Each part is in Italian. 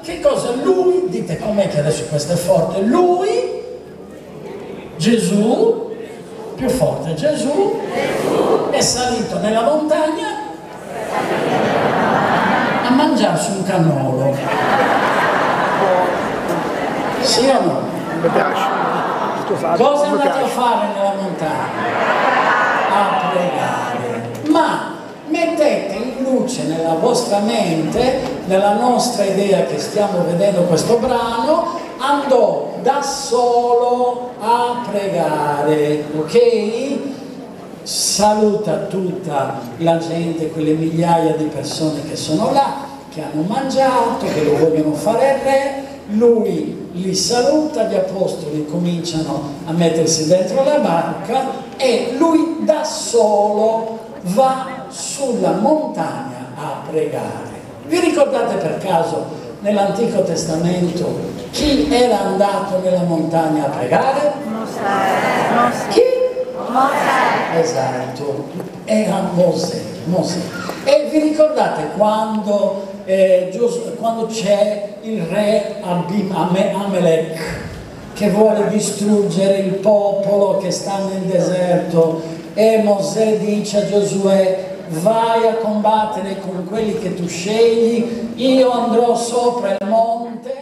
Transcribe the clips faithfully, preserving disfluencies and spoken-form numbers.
Che cosa? Lui, dite com'è che adesso questo è forte, lui, Gesù, più forte, Gesù, è salito nella montagna a mangiarsi un cannolo. Sì o no? Mi piace. Scusate, Cosa è mi andato a piace. fare nella montagna? A pregare. Ma mettete in luce nella vostra mente, nella nostra idea che stiamo vedendo questo brano, andò da solo a pregare, ok? Saluta tutta la gente, quelle migliaia di persone che sono là, che hanno mangiato, che lo vogliono fare il re. Lui li saluta, gli apostoli cominciano a mettersi dentro la barca e lui da solo va sulla montagna a pregare. Vi ricordate per caso nell'Antico Testamento chi era andato nella montagna a pregare? Mosè. Chi? Mosè. Esatto, era Mosè. Mosè. E vi ricordate quando, eh, quando c'è il re Abim, Amalek che vuole distruggere il popolo che sta nel deserto e Mosè dice a Giosuè: vai a combattere con quelli che tu scegli, io andrò sopra il monte.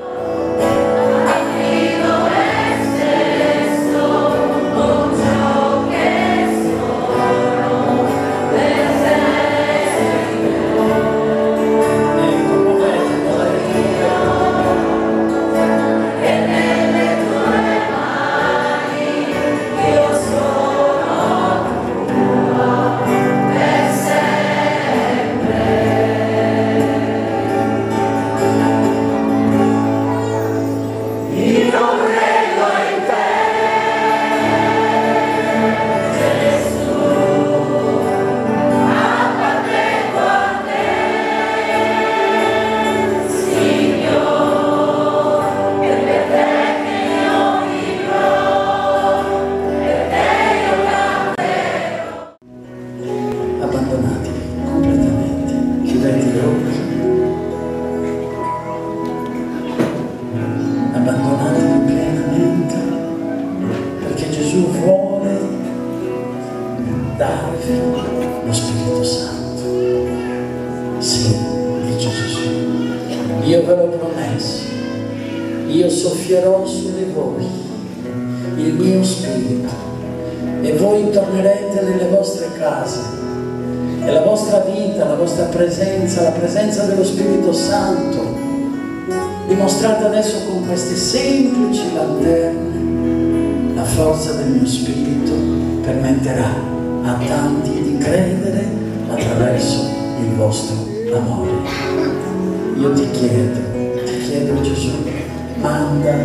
Io soffierò su di voi il mio spirito e voi tornerete nelle vostre case e la vostra vita, la vostra presenza, la presenza dello Spirito Santo dimostrate adesso con queste semplici lanterne. La forza del mio spirito permetterà a tanti di credere attraverso il vostro amore. Io ti chiedo, ti chiedo Gesù, manda,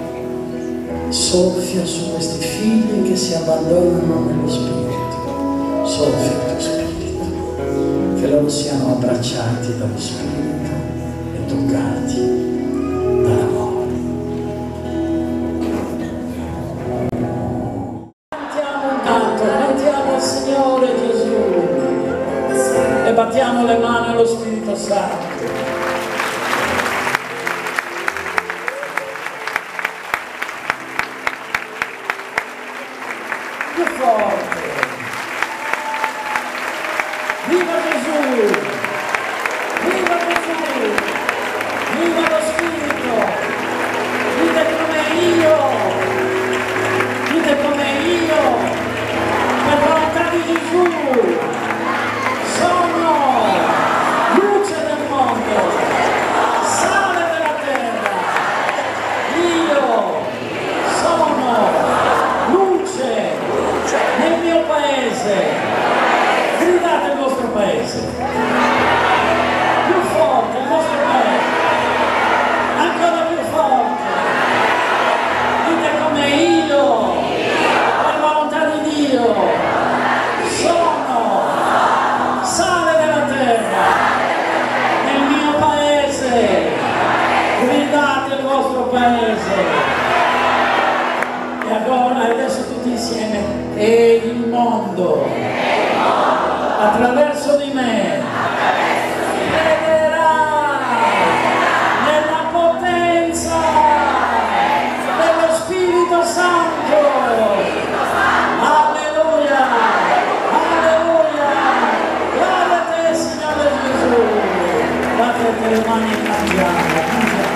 soffia su questi figli che si abbandonano nello Spirito, soffia il tuo Spirito, che loro siano abbracciati dallo Spirito e toccati dall'amore. Cantiamo un canto, cantiamo al Signore Gesù e battiamo le mani allo Spirito Santo. Più forte. Viva Gesù! Viva Gesù! Viva lo Spirito! Dite come io! Dite come io! Per volontà di Gesù! Sono luce del mondo! Sale della terra! Io sono luce nel mio paese. Gridate il vostro paese più forte, il vostro paese ancora più forte. Dite come io, per volontà di Dio, sono sale della terra nel mio paese. Gridate il vostro paese. E allora adesso tutti insieme, e il mondo attraverso di me crederà nella Aggiungiamo, aggiungiamo.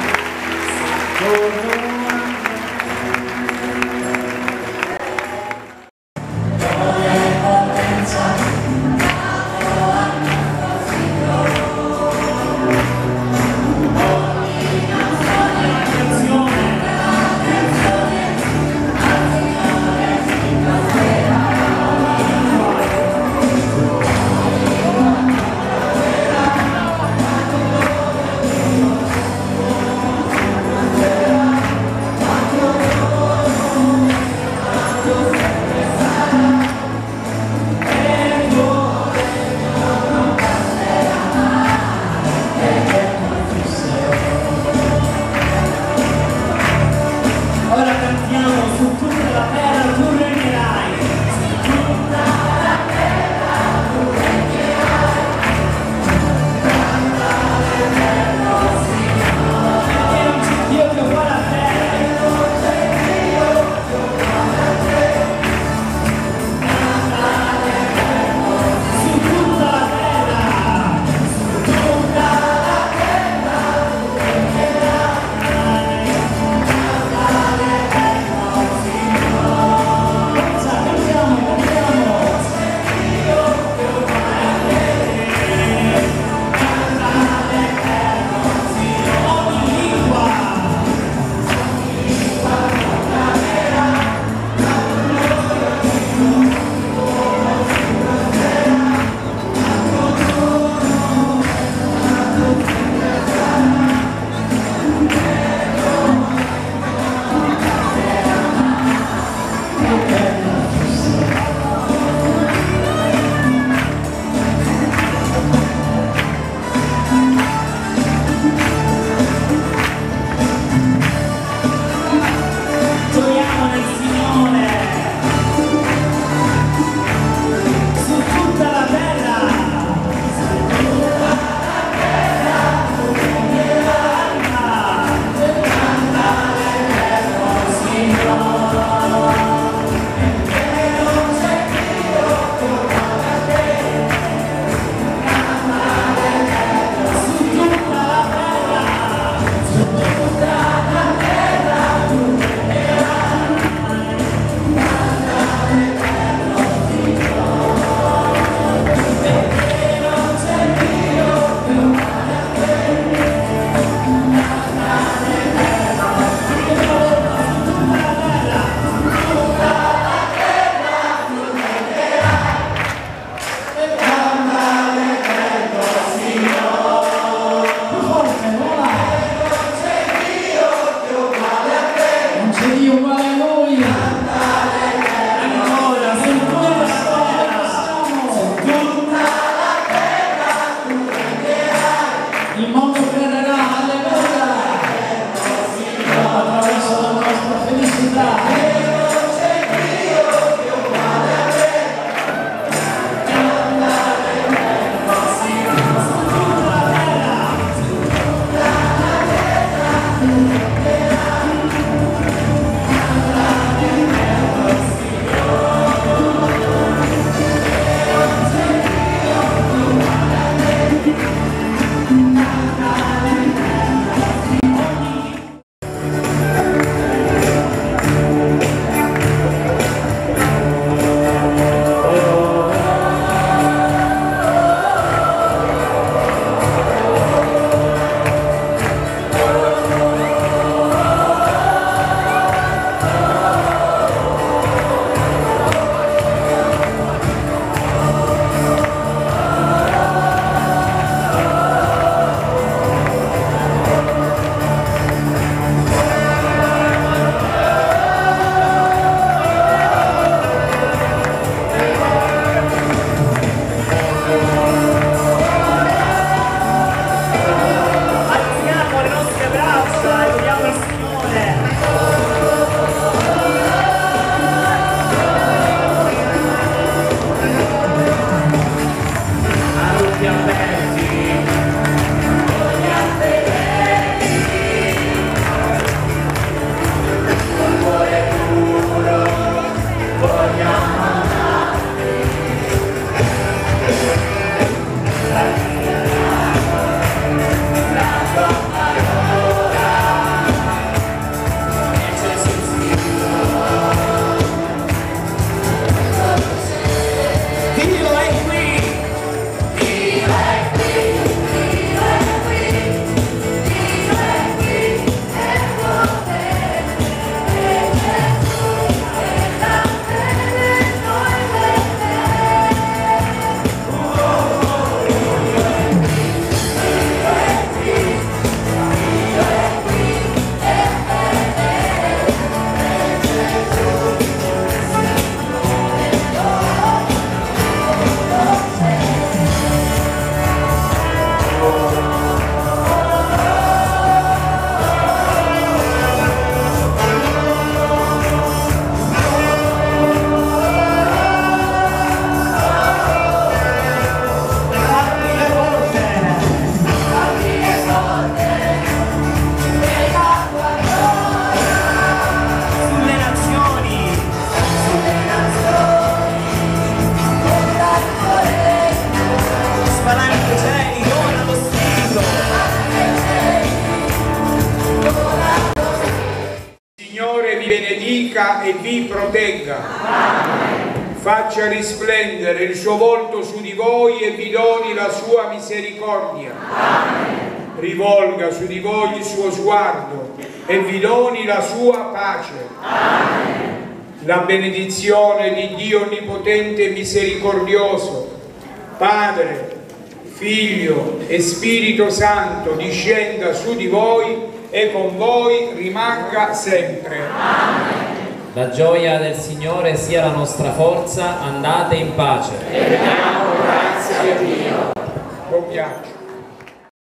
benedica e vi protegga. Amen. Faccia risplendere il suo volto su di voi e vi doni la sua misericordia. Amen. Rivolga su di voi il suo sguardo e vi doni la sua pace. Amen. La benedizione di Dio Onnipotente e Misericordioso, Padre, Figlio e Spirito Santo, discenda su di voi e con voi rimanga sempre. Amen. La gioia del Signore sia la nostra forza, andate in pace.